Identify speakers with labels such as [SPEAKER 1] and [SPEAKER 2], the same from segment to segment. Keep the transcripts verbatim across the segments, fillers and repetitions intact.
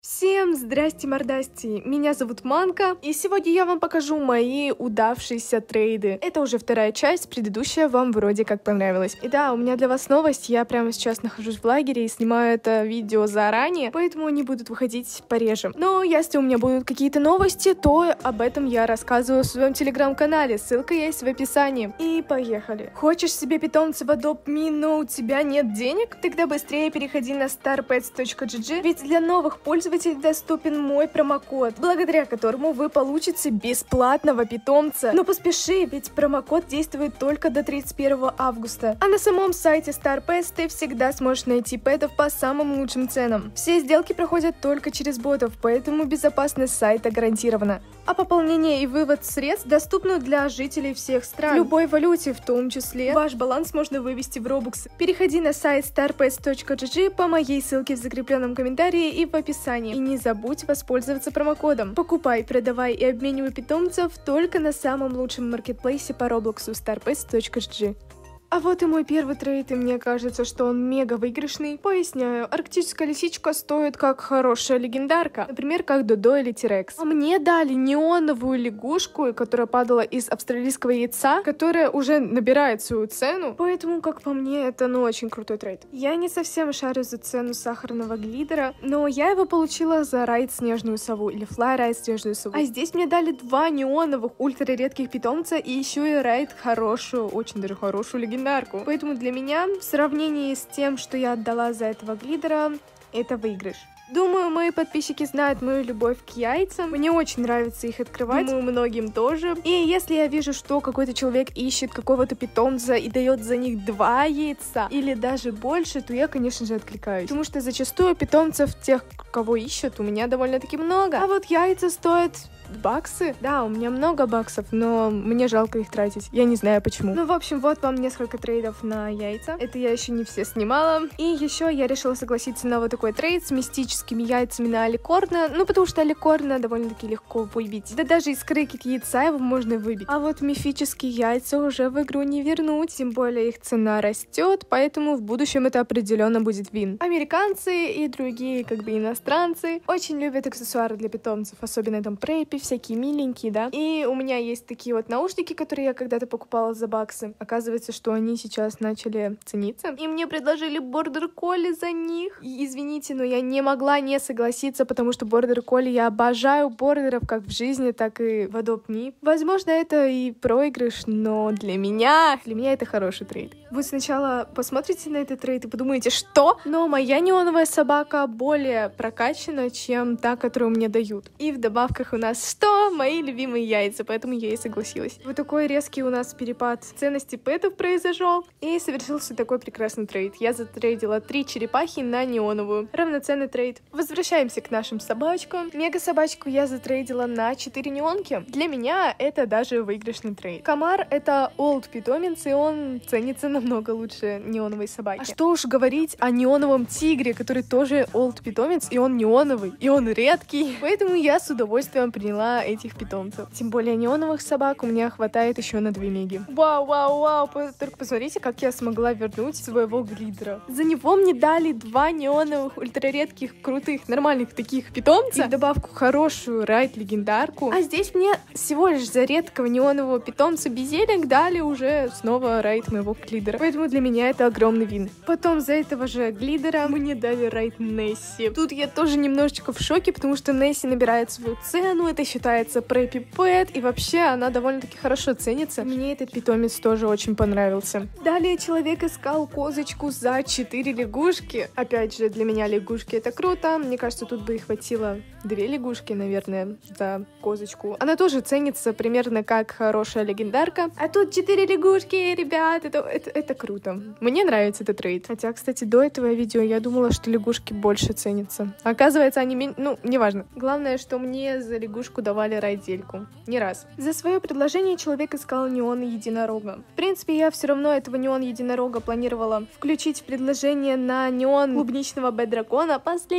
[SPEAKER 1] Всем здрасте, мордасти! Меня зовут Манка, и сегодня я вам покажу мои удавшиеся трейды. Это уже вторая часть, предыдущая вам вроде как понравилась. И да, у меня для вас новость, я прямо сейчас нахожусь в лагере и снимаю это видео заранее, поэтому они будут выходить пореже. Но если у меня будут какие-то новости, то об этом я рассказываю в своем телеграм-канале, ссылка есть в описании. И поехали! Хочешь себе питомца в Adopt Me, но у тебя нет денег? Тогда быстрее переходи на стар пэтс точка джи джи, ведь для новых пользователей доступен мой промокод, благодаря которому вы получите бесплатного питомца. Но поспеши, ведь промокод действует только до тридцать первого августа. А на самом сайте StarPets ты всегда сможешь найти пэтов по самым лучшим ценам. Все сделки проходят только через ботов, поэтому безопасность сайта гарантирована. А пополнение и вывод средств доступны для жителей всех стран. В любой валюте, в том числе ваш баланс можно вывести в Robux. Переходи на сайт стар пэтс точка джи джи по моей ссылке в закрепленном комментарии и в описании. И не забудь воспользоваться промокодом. Покупай, продавай и обменивай питомцев только на самом лучшем маркетплейсе по Роблоксу стар пэтс точка джи джи. А вот и мой первый трейд, и мне кажется, что он мега выигрышный. Поясняю, арктическая лисичка стоит как хорошая легендарка, например, как Додо или Тирекс. А мне дали неоновую лягушку, которая падала из австралийского яйца, которая уже набирает свою цену, поэтому, как по мне, это ну очень крутой трейд. Я не совсем шарю за цену сахарного глидера, но я его получила за райд снежную сову, или флай райд снежную сову. А здесь мне дали два неоновых ультра редких питомца и еще и райд хорошую, очень даже хорошую легендарку. Поэтому для меня, в сравнении с тем, что я отдала за этого глидера, это выигрыш. Думаю, мои подписчики знают мою любовь к яйцам. Мне очень нравится их открывать. Думаю, многим тоже. И если я вижу, что какой-то человек ищет какого-то питомца и дает за них два яйца или даже больше, то я, конечно же, откликаюсь. Потому что зачастую питомцев тех, кого ищут, у меня довольно-таки много. А вот яйца стоят баксы. Да, у меня много баксов, но мне жалко их тратить. Я не знаю почему. Ну, в общем, вот вам несколько трейдов на яйца. Это я еще не все снимала. И еще я решила согласиться на вот такой трейд с мистическими яйцами на аликорна. Ну, потому что аликорна довольно-таки легко выбить. Да даже из крыки яйца его можно выбить. А вот мифические яйца уже в игру не вернуть. Тем более их цена растет, поэтому в будущем это определенно будет вин. Американцы и другие, как бы, иностранцы очень любят аксессуары для питомцев, особенно там препи, всякие миленькие, да. И у меня есть такие вот наушники, которые я когда-то покупала за баксы. Оказывается, что они сейчас начали цениться. И мне предложили бордер колли за них. И извините, но я не могла не согласиться, потому что бордер колли, я обожаю бордеров как в жизни, так и в Adopt Me. Возможно, это и проигрыш, но для меня, для меня это хороший трейд. Вы сначала посмотрите на этот трейд и подумаете, что? Но моя неоновая собака более прокачана, чем та, которую мне дают. И в добавках у нас что? Мои любимые яйца, поэтому я и согласилась. Вот такой резкий у нас перепад ценности пэтов произошел, и совершился такой прекрасный трейд. Я затрейдила три черепахи на неоновую. Равноценный трейд. Возвращаемся к нашим собачкам. Мега-собачку я затрейдила на четыре неонки. Для меня это даже выигрышный трейд. Комар — это олд питомец, и он ценится намного лучше неоновой собаки. А что уж говорить о неоновом тигре, который тоже олд питомец, и он неоновый, и он редкий. Поэтому я с удовольствием приняла этих питомцев. Тем более неоновых собак у меня хватает еще на две меги. Вау, вау, вау, только посмотрите, как я смогла вернуть своего глидера. За него мне дали два неоновых, ультраредких, крутых, нормальных таких питомца. И в добавку хорошую райд-легендарку. А здесь мне всего лишь за редкого неонового питомца безелик дали уже снова райд моего глидера. Поэтому для меня это огромный вин. Потом за этого же глидера мне дали райд Несси. Тут я тоже немножечко в шоке, потому что Несси набирает свою цену. Это считается препи пэт, и вообще она довольно-таки хорошо ценится. Мне этот питомец тоже очень понравился. Далее человек искал козочку за четыре лягушки. Опять же, для меня лягушки это круто. Мне кажется, тут бы и хватило две лягушки, наверное, за козочку. Она тоже ценится примерно как хорошая легендарка. А тут четыре лягушки, ребят, это, это, это круто. Мне нравится этот трейд. Хотя, кстати, до этого видео я думала, что лягушки больше ценятся. Оказывается, они меньше... Ну, неважно. Главное, что мне за лягушку давали райдельку. Не раз. За свое предложение человек искал неон единорога. В принципе, я все равно этого неон единорога планировала включить в предложение на неон клубничного бэд-дракона. Последний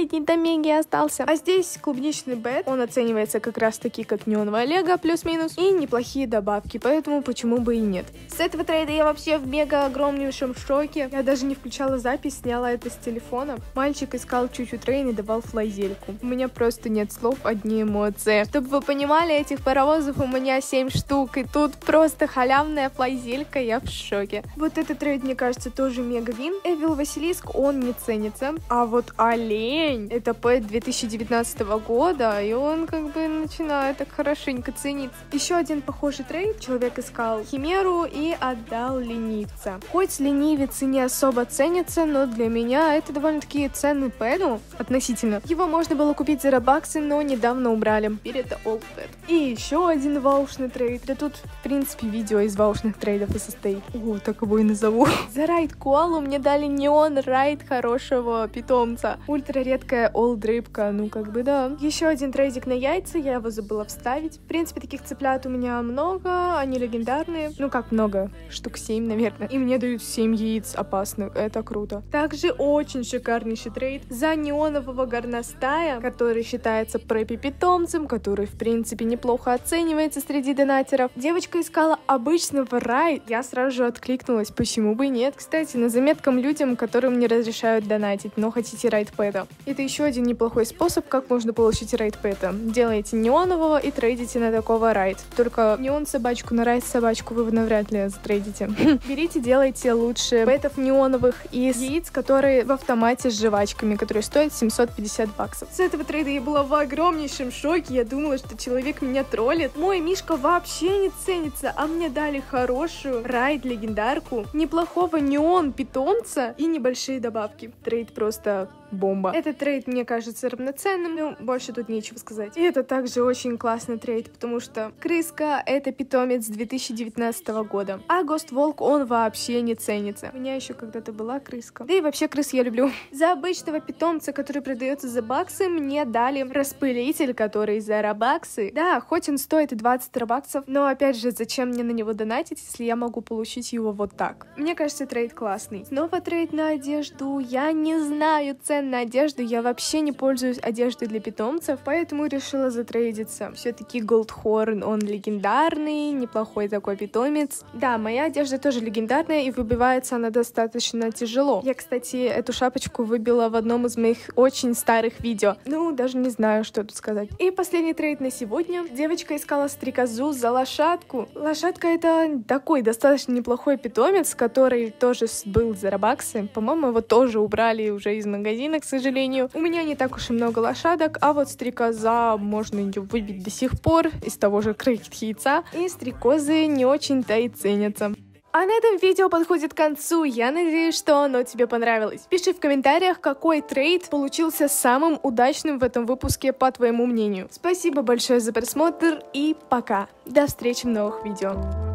[SPEAKER 1] последний до меги остался. А здесь клубничный бет, он оценивается как раз таки как неоновая лего плюс-минус, и неплохие добавки, поэтому почему бы и нет. С этого трейда я вообще в мега огромнейшем шоке. Я даже не включала запись, сняла это с телефона. Мальчик искал чуть-чуть трейн и давал флайзельку. У меня просто нет слов, одни эмоции. Чтобы вы понимали, этих паровозов у меня семь штук, и тут просто халявная флайзелька, я в шоке. Вот этот трейд, мне кажется, тоже мега вин. Эвил Василиск, он не ценится. А вот олень, это пэт две тысячи девятнадцатого года, и он как бы начинает так хорошенько цениться. Еще один похожий трейд. Человек искал химеру и отдал ленивца. Хоть ленивец и не особо ценится, но для меня это довольно-таки ценный пэт, ну, относительно. Его можно было купить за робаксы, но недавно убрали. Теперь это олд пэт. И еще один ваушный трейд. Да тут, в принципе, видео из ваушных трейдов и состоит. О, так его и назову. За райд коалу мне дали неон райд хорошего питомца. Ультра редкая олд рыбка, ну как бы да. Еще один трейдик на яйца, я его забыла вставить. В принципе, таких цыплят у меня много, они легендарные. Ну как много? Штук семь, наверное. И мне дают семь яиц опасных, это круто. Также очень шикарнейший трейд за неонового горностая, который считается прэпи питомцем, который в принципе неплохо оценивается среди донатеров. Девочка искала обычного райд, я сразу же откликнулась, почему бы и нет. Кстати, на заметкам людям, которым не разрешают донатить, но хотите райд пэта. Это еще один неплохой способ, как можно получить райд пэта. Делаете неонового и трейдите на такого райд. Только неон собачку на райд собачку вы навряд ли затрейдите. Берите, делайте лучше пэтов неоновых из яиц, которые в автомате с жвачками, которые стоят семьсот пятьдесят баксов. С этого трейда я была в огромнейшем шоке. Я думала, что человек меня троллит. Мой мишка вообще не ценится, а мне дали хорошую райд легендарку, неплохого неон питомца и небольшие добавки. Трейд просто бомба. Этот трейд мне кажется равноценным, но больше тут нечего сказать. И это также очень классный трейд, потому что крыска — это питомец две тысячи девятнадцатого года, а Гост Волк, он вообще не ценится. У меня еще когда-то была крыска. Да и вообще крыс я люблю. За обычного питомца, который продается за баксы, мне дали распылитель, который за робаксы. Да, хоть он стоит и двадцать робаксов, но опять же, зачем мне на него донатить, если я могу получить его вот так? Мне кажется, трейд классный. Снова трейд на одежду. Я не знаю цен на одежду, я вообще не пользуюсь одеждой для питомцев, поэтому решила затрейдиться. Все-таки Голдхорн, он легендарный, неплохой такой питомец. Да, моя одежда тоже легендарная, и выбивается она достаточно тяжело. Я, кстати, эту шапочку выбила в одном из моих очень старых видео. Ну, даже не знаю, что тут сказать. И последний трейд на сегодня. Девочка искала стрекозу за лошадку. Лошадка — это такой достаточно неплохой питомец, который тоже был за робаксы. По-моему, его тоже убрали уже из магазина, к сожалению. У меня не так уж и много лошадок, а вот стрекоза, можно ее выбить до сих пор из того же крекет яйца, и стрекозы не очень-то и ценятся. А на этом видео подходит к концу. Я надеюсь, что оно тебе понравилось. Пиши в комментариях, какой трейд получился самым удачным в этом выпуске, по твоему мнению. Спасибо большое за просмотр и пока. До встречи в новых видео.